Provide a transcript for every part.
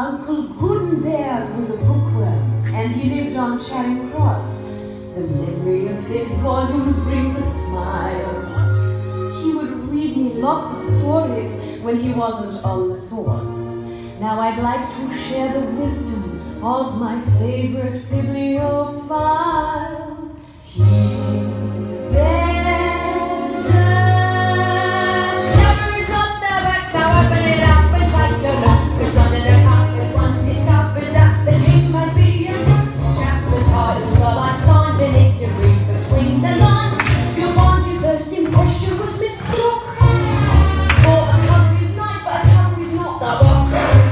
Uncle Gutenberg was a bookworm, and he lived on Charing Cross. The memory of his volumes brings a smile. He would read me lots of stories when he wasn't on the source. Now I'd like to share the wisdom of my favorite bibliophile. He said, never is not the back, so open it up and take a look. Cause under the covers one discovers that the king might be a book. Chapter titles are like signs, and if you read between the lines, you'll find your first impression was mistook. For a cover is nice, but a cover is not the book.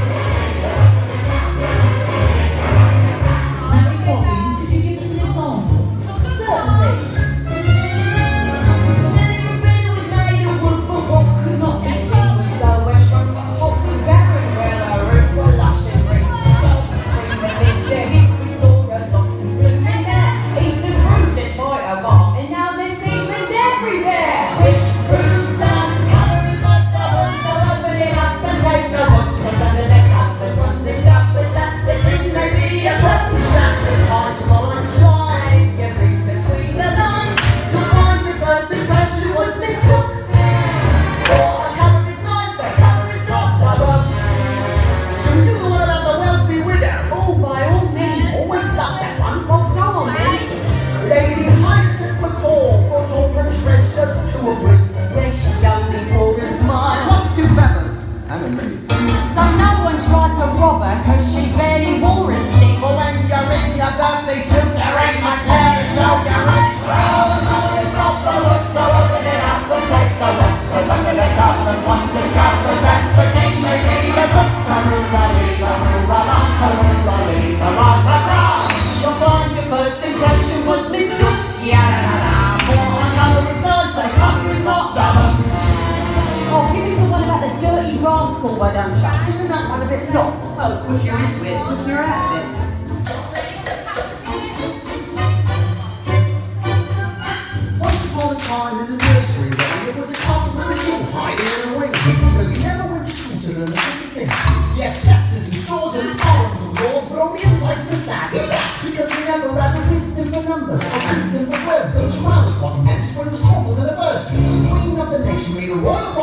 Mary Poppins, could you give us an example? Certainly. Then it was made of wood, but what could not be seen was so where shrunk its top was barren, where the roots were lush and green. So the spring that Mr. Hickory saw a blossoms blooming there, eaten fruit despite a bark, and now there's seasons everywhere. Which proves that colour is not the book, so open it up and take a look. Cause under the covers one discovers that the king may be a book. Chapter titles are like signs. And if you read between the lines, you'll find your first impression was mistook. For a cover is nice, but a cover is not the book. Should we do the one about the wealthy widow? Oh, by all means. Always loved that one. Well, go on then. Lady Hyacinth McCall brought all her treasures to a brief. Where she only wore a smile. Lost 2 feathers and a leaf. So no one tried to rob her cause she barely wore a stick. But when you're in your birthday suit, there ain't much hair, so you're rich. Well, the cover is not the book, so open it up and take a look. Cause under the covers one discovers that the king may be a book. You'll find your first impression was mistook. Yeah, For a cover is nice, but a cover is not the book. oh, give me some one about the dirty rascal, why don't you? Isn't that one a bit long? Well, quick you're into it, quick you're out of it. Once upon a time in the nursery there was a cousin with a king hiding in a wing. Because he never went to school to learn a single thing. He had scepters and swords and arms and lords, but on the inside he was sad. Because he never had the wisdom for numbers or wisdom for words. The chihuahua was quite immense, but it was smaller than a bird. So the queen of the nation made a royal